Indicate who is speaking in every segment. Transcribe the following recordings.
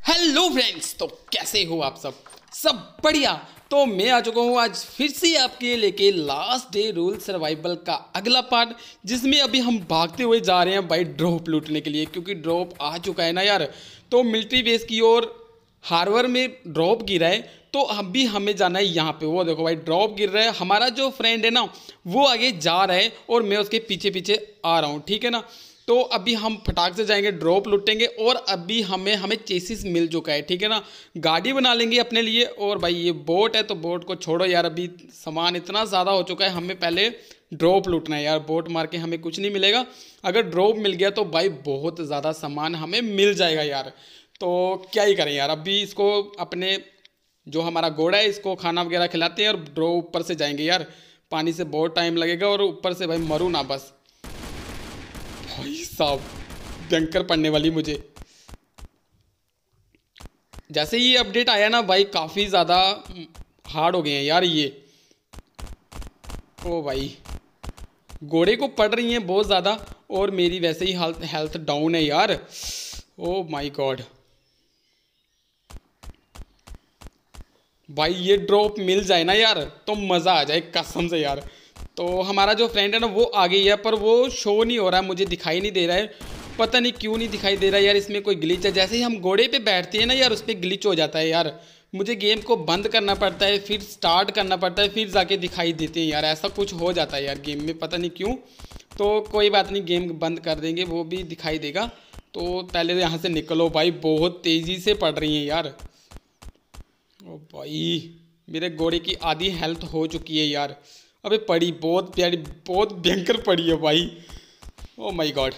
Speaker 1: Hello friends, तो कैसे हो आप सब बढ़िया। तो मैं आ चुका हूँ आज फिर से आपके लिए लेके लास्ट डे रूल सर्वाइवल का अगला पार्ट, जिसमें अभी हम भागते हुए जा रहे हैं भाई ड्रॉप लूटने के लिए, क्योंकि ड्रॉप आ चुका है ना यार। तो मिलिट्री बेस की ओर हार्बर में ड्रॉप गिरा है, तो अभी हमें जाना है यहाँ पे। वो देखो भाई ड्रॉप गिर रहा है, हमारा जो फ्रेंड है ना वो आगे जा रहा है और मैं उसके पीछे पीछे आ रहा हूँ, ठीक है ना। तो अभी हम फटाक से जाएंगे, ड्रॉप लूटेंगे और अभी हमें चेसिस मिल चुका है, ठीक है ना। गाड़ी बना लेंगे अपने लिए। और भाई ये बोट है तो बोट को छोड़ो यार, अभी सामान इतना ज़्यादा हो चुका है, हमें पहले ड्रॉप लूटना है यार। बोट मार के हमें कुछ नहीं मिलेगा, अगर ड्रॉप मिल गया तो भाई बहुत ज़्यादा सामान हमें मिल जाएगा यार। तो क्या ही करें यार, अभी इसको अपने जो हमारा घोड़ा है इसको खाना वगैरह खिलाते हैं और ड्रॉप ऊपर से जाएंगे यार। पानी से बहुत टाइम लगेगा और ऊपर से भाई मरूँ ना बस। भाई साहब भयंकर पड़ने वाली मुझे। जैसे ही अपडेट आया ना भाई काफ़ी ज़्यादा हार्ड हो गए हैं यार ये। ओ भाई घोड़े को पड़ रही हैं बहुत ज़्यादा और मेरी वैसे ही हेल्थ डाउन है यार। ओ माय गॉड भाई, ये ड्रॉप मिल जाए ना यार तो मज़ा आ जाए कसम से यार। तो हमारा जो फ्रेंड है ना वो आ गई है, पर वो शो नहीं हो रहा है, मुझे दिखाई नहीं दे रहा है। पता नहीं क्यों नहीं दिखाई दे रहा है यार, इसमें कोई ग्लिच है। जैसे ही हम घोड़े पे बैठते हैं ना यार उस पर ग्लिच हो जाता है यार। मुझे गेम को बंद करना पड़ता है, फिर स्टार्ट करना पड़ता है, फिर जाके दिखाई देते हैं यार। ऐसा कुछ हो जाता है यार गेम में, पता नहीं क्यों। तो कोई बात नहीं, गेम बंद कर देंगे, वो भी दिखाई देगा। तो पहले तो यहाँ से निकलो भाई, बहुत तेज़ी से पड़ रही हैं यार। ओ भाई मेरे घोड़े की आधी हेल्थ हो चुकी है यार। अबे पड़ी बहुत प्यारी, बहुत भयंकर पड़ी है भाई। ओ माय गॉड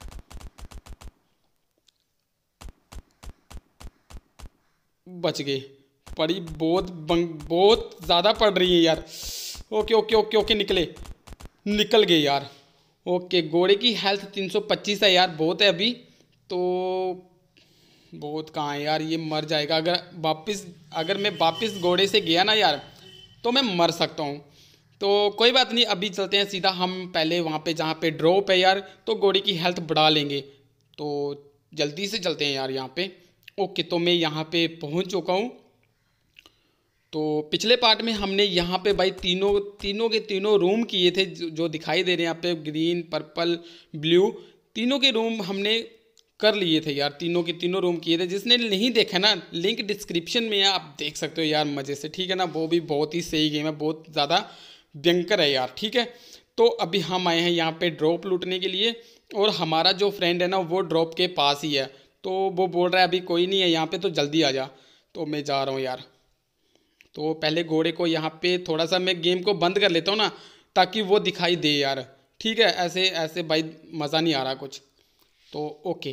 Speaker 1: बच गए। पड़ी बहुत ज़्यादा पड़ रही है यार। ओके ओके ओके ओके निकल गए यार। ओके घोड़े की हेल्थ 325 है यार, बहुत है अभी तो। बहुत कहाँ है यार, ये मर जाएगा अगर मैं वापस घोड़े से गया ना यार तो मैं मर सकता हूँ। तो कोई बात नहीं, अभी चलते हैं सीधा हम पहले वहाँ पे जहाँ पे ड्रॉप है यार, तो घोड़े की हेल्थ बढ़ा लेंगे। तो जल्दी से चलते हैं यार यहाँ पे। ओके तो मैं यहाँ पे पहुँच चुका हूँ। तो पिछले पार्ट में हमने यहाँ पे भाई तीनों के तीनों रूम किए थे, जो दिखाई दे रहे हैं यहाँ पे, ग्रीन पर्पल ब्लू, तीनों के रूम हमने कर लिए थे यार। तीनों के तीनों रूम किए थे, जिसने नहीं देखा ना लिंक डिस्क्रिप्शन में है, आप देख सकते हो यार मज़े से, ठीक है ना। वो भी बहुत ही सही गेम है, बहुत ज़्यादा भयंकर है यार, ठीक है। तो अभी हम आए हैं यहाँ पे ड्रॉप लूटने के लिए, और हमारा जो फ्रेंड है ना वो ड्रॉप के पास ही है। तो वो बोल रहा है अभी कोई नहीं है यहाँ पे तो जल्दी आ जा। तो मैं जा रहा हूँ यार। तो पहले घोड़े को यहाँ पे थोड़ा सा मैं गेम को बंद कर लेता हूँ ना, ताकि वो दिखाई दे यार, ठीक है। ऐसे ऐसे भाई मज़ा नहीं आ रहा कुछ। तो ओके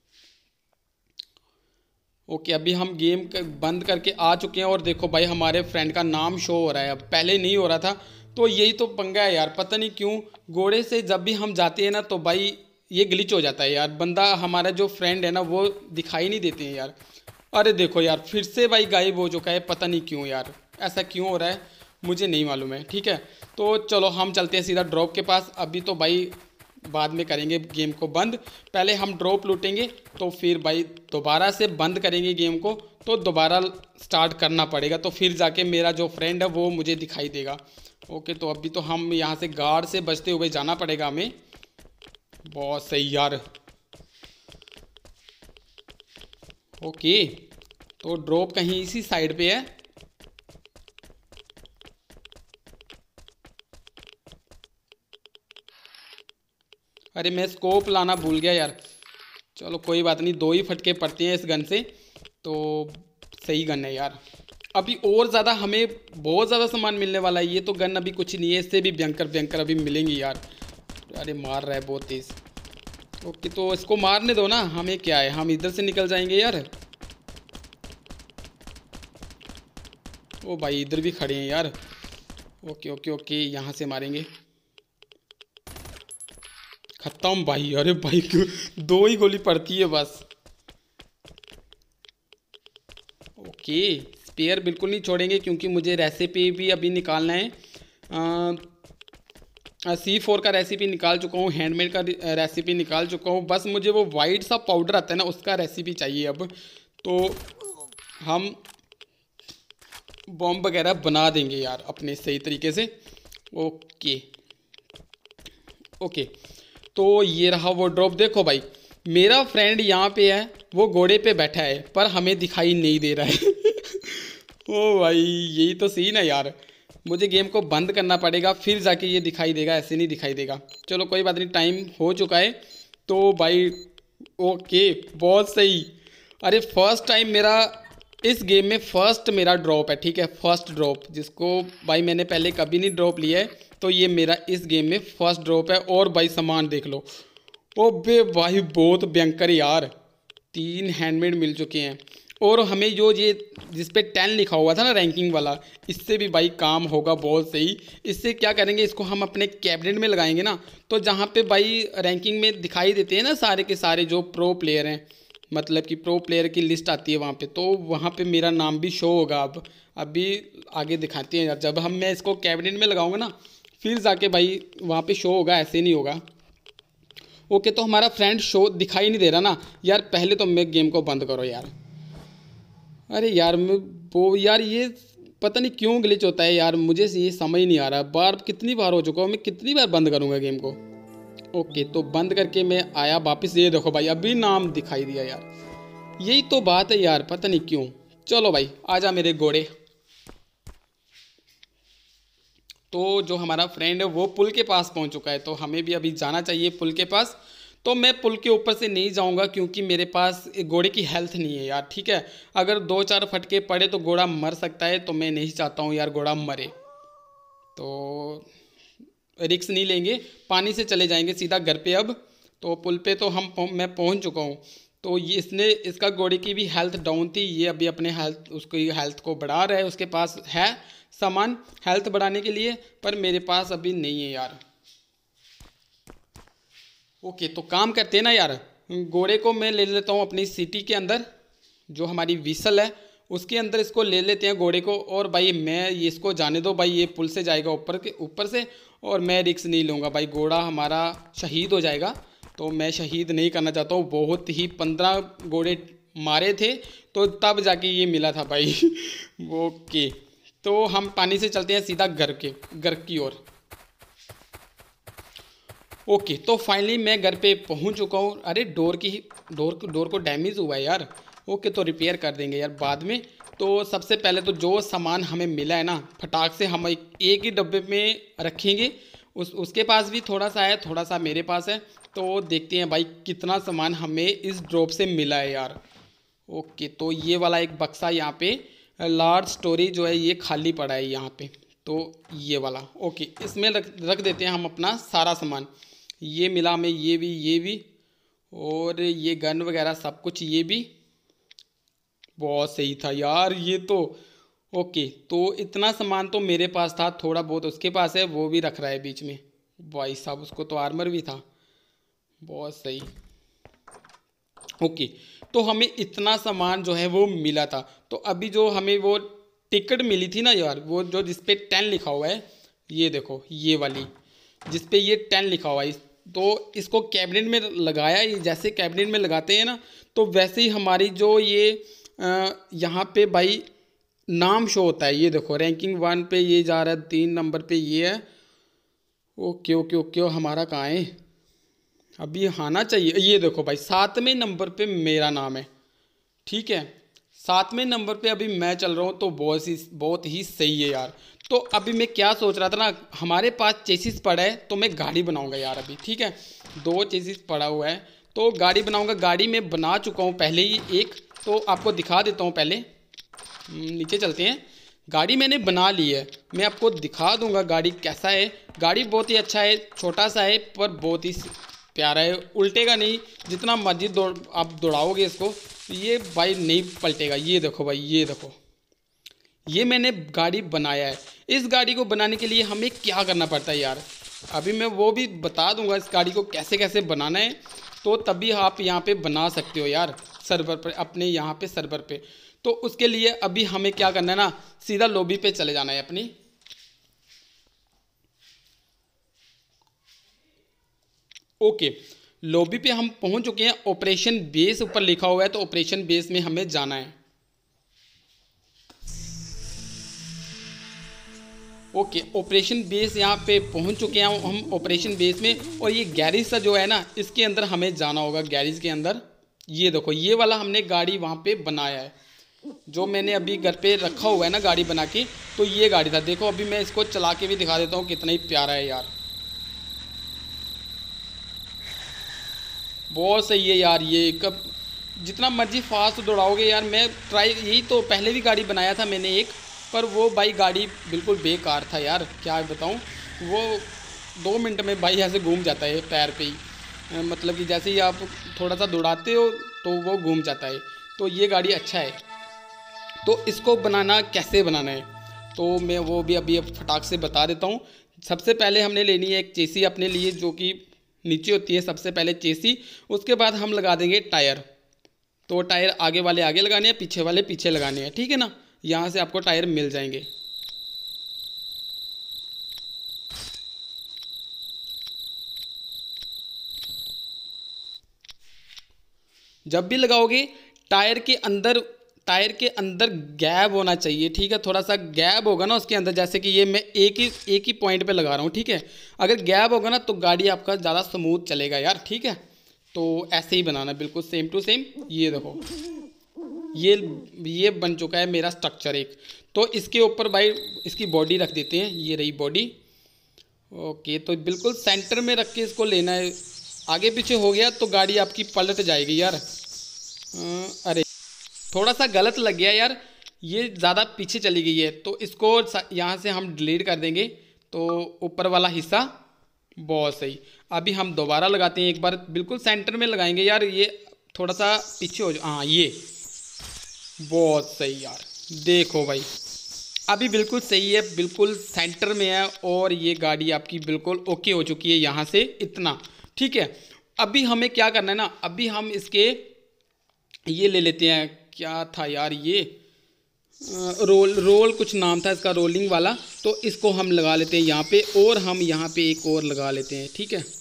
Speaker 1: ओके अभी हम गेम बंद करके आ चुके हैं, और देखो भाई हमारे फ्रेंड का नाम शो हो रहा है, अब पहले नहीं हो रहा था। तो यही तो पंगा है यार, पता नहीं क्यों घोड़े से जब भी हम जाते हैं ना तो भाई ये ग्लिच हो जाता है यार। बंदा हमारा जो फ्रेंड है ना वो दिखाई नहीं देते हैं यार। अरे देखो यार फिर से भाई गायब हो चुका है, पता नहीं क्यों यार, ऐसा क्यों हो रहा है मुझे नहीं मालूम है, ठीक है। तो चलो हम चलते हैं सीधा ड्रॉप के पास। अभी तो भाई बाद में करेंगे गेम को बंद, पहले हम ड्रॉप लूटेंगे तो फिर भाई दोबारा से बंद करेंगे गेम को, तो दोबारा स्टार्ट करना पड़ेगा, तो फिर जाके मेरा जो फ्रेंड है वो मुझे दिखाई देगा। ओके तो अभी तो हम यहाँ से गार्ड से बचते हुए जाना पड़ेगा हमें। बहुत सही यार। ओके तो ड्रॉप कहीं इसी साइड पे है। अरे मैं स्कोप लाना भूल गया यार। चलो कोई बात नहीं, दो ही फटके पड़ते हैं इस गन से, तो सही गन है यार। अभी और ज़्यादा हमें बहुत ज़्यादा सामान मिलने वाला है, ये तो गन अभी कुछ नहीं है, इससे भी भयंकर भयंकर अभी मिलेंगी यार। अरे मार रहा है बहुत तेज़। ओके तो इसको मारने दो ना, हमें क्या है, हम इधर से निकल जाएंगे यार। ओ भाई इधर भी खड़े हैं यार। ओके ओके ओके यहाँ से मारेंगे, खत्म भाई। अरे भाई क्यों दो ही गोली पड़ती है बस। ओके स्पेयर बिल्कुल नहीं छोड़ेंगे, क्योंकि मुझे रेसिपी भी अभी निकालना है। C4 का रेसिपी निकाल चुका हूँ, हैंडमेड का रेसिपी निकाल चुका हूँ, बस मुझे वो वाइट सा पाउडर आता है ना उसका रेसिपी चाहिए अब। तो हम बॉम्ब वगैरह बना देंगे यार अपने सही तरीके से। ओके ओके, तो ये रहा वो ड्रॉप। देखो भाई मेरा फ्रेंड यहाँ पे है, वो घोड़े पे बैठा है पर हमें दिखाई नहीं दे रहा है। ओ भाई यही तो सीन है यार, मुझे गेम को बंद करना पड़ेगा फिर जाके ये दिखाई देगा, ऐसे नहीं दिखाई देगा। चलो कोई बात नहीं, टाइम हो चुका है तो भाई। ओके बहुत सही। अरे फर्स्ट टाइम मेरा इस गेम में फर्स्ट मेरा ड्रॉप है, ठीक है, फर्स्ट ड्रॉप, जिसको भाई मैंने पहले कभी नहीं ड्रॉप लिया है, तो ये मेरा इस गेम में फर्स्ट ड्रॉप है। और भाई सामान देख लो, ओ बे भाई बहुत भयंकर यार, 3 हैंडमेड मिल चुके हैं। और हमें जो ये जिस पे 10 लिखा हुआ था ना रैंकिंग वाला, इससे भी भाई काम होगा बहुत सही। इससे क्या करेंगे, इसको हम अपने कैबिनेट में लगाएंगे ना, तो जहाँ पे भाई रैंकिंग में दिखाई देते हैं ना सारे के सारे जो प्रो प्लेयर हैं, मतलब कि प्रो प्लेयर की लिस्ट आती है वहाँ पे, तो वहाँ पे मेरा नाम भी शो होगा। अब अभी आगे दिखाते हैं यार, जब मैं इसको कैबिनेट में लगाऊंगा ना फिर जाके भाई वहाँ पे शो होगा, ऐसे नहीं होगा। ओके, तो हमारा फ्रेंड शो दिखाई नहीं दे रहा ना यार, पहले तो मैं गेम को बंद करो यार। अरे यार मैं वो यार ये पता नहीं क्यों ग्लिच होता है यार, मुझे ये समझ नहीं आ रहा। बार कितनी बार हो चुका हूँ, मैं कितनी बार बंद करूँगा गेम को। ओके, तो बंद करके मैं आया वापस, ये देखो भाई अभी नाम दिखाई दिया यार, यही तो बात है यार, पता नहीं क्यों। चलो भाई आजा मेरे घोड़े। तो जो हमारा फ्रेंड है वो पुल के पास पहुंच चुका है, तो हमें भी अभी जाना चाहिए पुल के पास। तो मैं पुल के ऊपर से नहीं जाऊंगा क्योंकि मेरे पास घोड़े की हेल्थ नहीं है यार, ठीक है। अगर 2-4 फटके पड़े तो घोड़ा मर सकता है, तो मैं नहीं चाहता हूँ यार घोड़ा मरे, तो रिक्स नहीं लेंगे, पानी से चले जाएंगे सीधा घर पे अब। तो पुल पे तो मैं पहुंच चुका हूँ। तो ये इसका घोड़े की भी हेल्थ डाउन थी, ये अभी अपने उसकी हेल्थ को बढ़ा रहा है, उसके पास है सामान हेल्थ बढ़ाने के लिए, पर मेरे पास अभी नहीं है यार। ओके, तो काम करते हैं ना यार, घोड़े को मैं ले लेता हूँ अपनी सिटी के अंदर, जो हमारी विसल है उसके अंदर इसको ले लेते हैं घोड़े को। और भाई मैं ये इसको जाने दो भाई, ये पुल से जाएगा ऊपर से, और मैं रिक्स नहीं लूँगा भाई, घोड़ा हमारा शहीद हो जाएगा, तो मैं शहीद नहीं करना चाहता हूँ। बहुत ही 15 घोड़े मारे थे तो तब जाके ये मिला था भाई। ओके, तो हम पानी से चलते हैं सीधा घर की ओर। ओके, तो फाइनली मैं घर पे पहुंच चुका हूँ। अरे डोर को डैमेज हुआ है यार। ओके, तो रिपेयर कर देंगे यार बाद में। तो सबसे पहले तो जो सामान हमें मिला है ना, फटाक से हम एक ही डब्बे में रखेंगे। उसके पास भी थोड़ा सा है, थोड़ा सा मेरे पास है, तो देखते हैं भाई कितना सामान हमें इस ड्रॉप से मिला है यार। ओके, तो ये वाला एक बक्सा यहाँ पे लार्ज स्टोरेज जो है ये खाली पड़ा है यहाँ पे, तो ये वाला। ओके, इसमें रख देते हैं हम अपना सारा सामान। ये मिला हमें, ये भी और ये गन वगैरह सब कुछ, ये भी बहुत सही था यार ये तो। ओके, तो इतना सामान तो मेरे पास था, थोड़ा बहुत उसके पास है, वो भी रख रहा है बीच में। भाई साहब उसको तो आर्मर भी था, बहुत सही। ओके, तो हमें इतना सामान जो है वो मिला था। तो अभी जो हमें वो टिकट मिली थी ना यार, वो जो जिसपे 10 लिखा हुआ है, ये देखो ये वाली जिसपे ये 10 लिखा हुआ है, तो इसको कैबिनेट में लगाया। ये जैसे कैबिनेट में लगाते हैं ना, तो वैसे ही हमारी जो ये यहाँ पे भाई नाम शो होता है। ये देखो रैंकिंग 1 पे ये जा रहा है, 3 नंबर पे ये है। ओके ओके ओके, और हमारा कहाँ है अभी, आना चाहिए। ये देखो भाई 7वें नंबर पे मेरा नाम है, ठीक है, 7वें नंबर पे अभी मैं चल रहा हूँ, तो बहुत ही सही है यार। तो अभी मैं क्या सोच रहा था ना, हमारे पास चेसिस पड़ा है, तो मैं गाड़ी बनाऊंगा यार अभी, ठीक है, 2 चेसिस पड़ा हुआ है, तो गाड़ी बनाऊंगा। गाड़ी में बना चुका हूँ पहले ही एक, तो आपको दिखा देता हूँ। पहले नीचे चलते हैं, गाड़ी मैंने बना ली है, मैं आपको दिखा दूंगा गाड़ी कैसा है। गाड़ी बहुत ही अच्छा है, छोटा सा है पर बहुत ही प्यारा है, उल्टेगा नहीं, जितना मर्जी आप दौड़ाओगे इसको, ये भाई नहीं पलटेगा। ये देखो भाई, ये देखो, ये मैंने गाड़ी बनाया है। इस गाड़ी को बनाने के लिए हमें क्या करना पड़ता है यार, अभी मैं वो भी बता दूंगा इस गाड़ी को कैसे कैसे बनाना है, तो तभी आप यहाँ पे बना सकते हो यार सर्वर पर, अपने यहाँ पे सर्वर पे। तो उसके लिए अभी हमें क्या करना है ना, सीधा लॉबी पे चले जाना है अपनी। ओके, लॉबी पे हम पहुंच चुके हैं। ऑपरेशन बेस ऊपर लिखा हुआ है, तो ऑपरेशन बेस में हमें जाना है। ओके, ऑपरेशन बेस यहाँ पे पहुंच चुके हैं हम ऑपरेशन बेस में। और ये गैरेज सा जो है ना, इसके अंदर हमें जाना होगा। गैरेज के अंदर ये देखो, ये वाला हमने गाड़ी वहाँ पे बनाया है, जो मैंने अभी घर पे रखा हुआ है ना गाड़ी बना के, तो ये गाड़ी था। देखो अभी मैं इसको चला के भी दिखा देता हूँ, कितना ही प्यारा है यार, बहुत सही है यार। ये कब जितना मर्जी फास्ट दौड़ाओगे यार, मैं ट्राई यही तो पहले भी गाड़ी बनाया था मैंने एक, पर वो भाई गाड़ी बिल्कुल बेकार था यार, क्या बताऊँ। वो 2 मिनट में भाई ऐसे घूम जाता है पैर पे ही, मतलब कि जैसे ही आप थोड़ा सा दौड़ाते हो तो वो घूम जाता है। तो ये गाड़ी अच्छा है। तो इसको बनाना कैसे बनाना है, तो मैं वो भी अभी अब फटाक से बता देता हूँ। सबसे पहले हमने लेनी है एक चेसी अपने लिए, जो कि नीचे होती है सबसे पहले चेसी। उसके बाद हम लगा देंगे टायर। तो टायर आगे वाले आगे लगाने हैं, पीछे वाले पीछे लगाने हैं, ठीक है ना। यहाँ से आपको टायर मिल जाएंगे। जब भी लगाओगे टायर के अंदर गैप होना चाहिए, ठीक है। थोड़ा सा गैप होगा ना उसके अंदर, जैसे कि ये मैं एक ही पॉइंट पे लगा रहा हूँ, ठीक है। अगर गैप होगा ना तो गाड़ी आपका ज़्यादा स्मूथ चलेगा यार, ठीक है। तो ऐसे ही बनाना, बिल्कुल सेम टू सेम। ये देखो, ये बन चुका है मेरा स्ट्रक्चर एक। तो इसके ऊपर भाई इसकी बॉडी रख देते हैं, ये रही बॉडी। ओके, तो बिल्कुल सेंटर में रख के इसको लेना है। आगे पीछे हो गया तो गाड़ी आपकी पलट जाएगी यार। अरे थोड़ा सा गलत लग गया यार, ये ज़्यादा पीछे चली गई है, तो इसको यहाँ से हम डिलीट कर देंगे। तो ऊपर वाला हिस्सा बहुत सही। अभी हम दोबारा लगाते हैं एक बार, बिल्कुल सेंटर में लगाएंगे यार। ये थोड़ा सा पीछे हो हाँ, ये बहुत सही यार। देखो भाई अभी बिल्कुल सही है, बिल्कुल सेंटर में है, और ये गाड़ी आपकी बिल्कुल ओके हो चुकी है यहाँ से इतना, ठीक है। अभी हमें क्या करना है ना, अभी हम इसके ये ले लेते हैं, क्या था यार ये, रोल कुछ नाम था इसका, रोलिंग वाला। तो इसको हम लगा लेते हैं यहाँ पे, और हम यहाँ पे एक और लगा लेते हैं, ठीक है।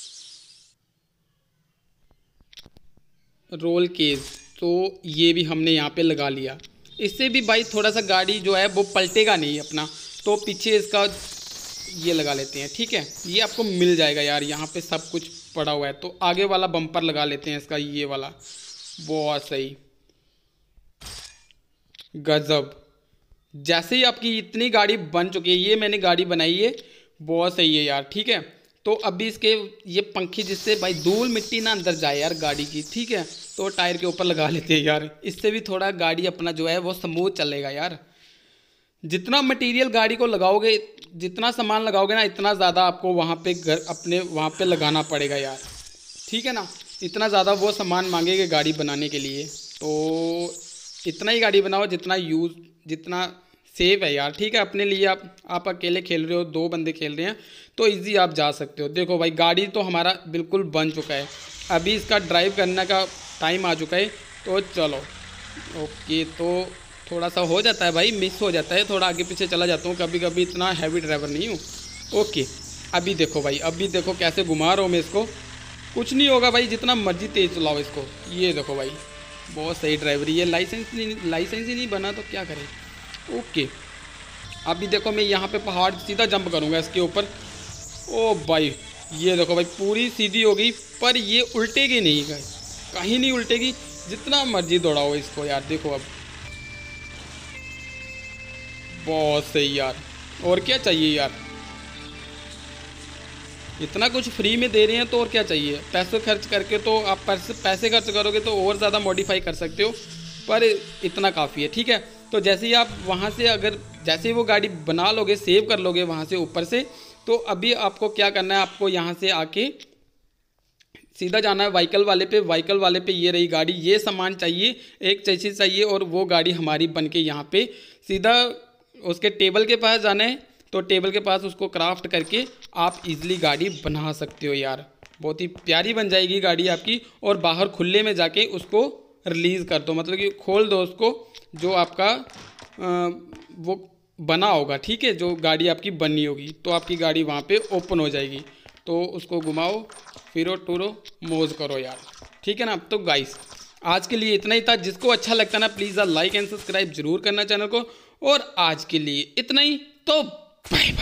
Speaker 1: रोल केज, तो ये भी हमने यहाँ पे लगा लिया। इससे भी भाई थोड़ा सा गाड़ी जो है वो पलटेगा नहीं अपना। तो पीछे इसका ये लगा लेते हैं, ठीक है। ये आपको मिल जाएगा यार, यहाँ पे सब कुछ पड़ा हुआ है। तो आगे वाला बम्पर लगा लेते हैं इसका, ये वाला, बहुत सही, गजब। जैसे ही आपकी इतनी गाड़ी बन चुकी है, ये मैंने गाड़ी बनाई है, बहुत सही है यार, ठीक है। तो अभी इसके ये पंखी, जिससे भाई धूल मिट्टी ना अंदर जाए यार गाड़ी की, ठीक है। तो टायर के ऊपर लगा लेते हैं यार, इससे भी थोड़ा गाड़ी अपना जो है वो स्मूथ चलेगा यार। जितना मटेरियल गाड़ी को लगाओगे, जितना सामान लगाओगे ना, इतना ज़्यादा आपको वहाँ पे घर अपने वहाँ पे लगाना पड़ेगा यार, ठीक है ना। इतना ज़्यादा वो सामान मांगेंगे गाड़ी बनाने के लिए। तो इतना ही गाड़ी बनाओ जितना सेफ है यार, ठीक है। अपने लिए आप अकेले खेल रहे हो, 2 बंदे खेल रहे हैं, तो इजी आप जा सकते हो। देखो भाई गाड़ी तो हमारा बिल्कुल बन चुका है। अभी इसका ड्राइव करने का टाइम आ चुका है, तो चलो। ओके, तो थोड़ा सा हो जाता है भाई, मिस हो जाता है, थोड़ा आगे पीछे चला जाता हूँ कभी कभी, इतना हैवी ड्राइवर नहीं हूँ। ओके, अभी देखो भाई, अभी देखो कैसे घुमा रहा हूँ मैं इसको। कुछ नहीं होगा भाई, जितना मर्जी तेज़ चलाओ इसको। ये देखो भाई, बहुत सही ड्राइवरी। ये लाइसेंस ही नहीं बना तो क्या करें। ओके, अभी देखो मैं यहाँ पे पहाड़ सीधा जंप करूँगा इसके ऊपर। ओ भाई, ये देखो भाई पूरी सीधी हो गई, पर ये उल्टेगी नहीं, कहीं नहीं उल्टेगी, जितना मर्जी दौड़ाओ इसको यार। देखो अब बहुत सही यार, और क्या चाहिए यार। इतना कुछ फ्री में दे रहे हैं तो और क्या चाहिए। पैसे खर्च करके तो आप पैसे खर्च करोगे तो और ज़्यादा मॉडिफाई कर सकते हो, पर इतना काफ़ी है, ठीक है। तो जैसे ही आप वहाँ से जैसे ही वो गाड़ी बना लोगे, सेव कर लोगे वहाँ से ऊपर से, तो अभी आपको क्या करना है, आपको यहाँ से आके सीधा जाना है व्हीकल वाले पे। ये रही गाड़ी, ये सामान चाहिए, एक चेसिस चाहिए, और वो गाड़ी हमारी बन के यहाँ पे सीधा उसके टेबल के पास जाना है। तो टेबल के पास उसको क्राफ्ट करके आप इजीली गाड़ी बना सकते हो यार। बहुत ही प्यारी बन जाएगी गाड़ी आपकी। और बाहर खुले में जाके उसको रिलीज़ कर दो, मतलब कि खोल दो उसको, जो आपका वो बना होगा, ठीक है, जो गाड़ी आपकी बननी होगी, तो आपकी गाड़ी वहाँ पे ओपन हो जाएगी। तो उसको घुमाओ फिरो टूरो मौज करो यार, ठीक है ना। तो गाइस आज के लिए इतना ही था। जिसको अच्छा लगता ना प्लीज़ लाइक एंड सब्सक्राइब जरूर करना चैनल को। और आज के लिए इतना ही, तो बाय।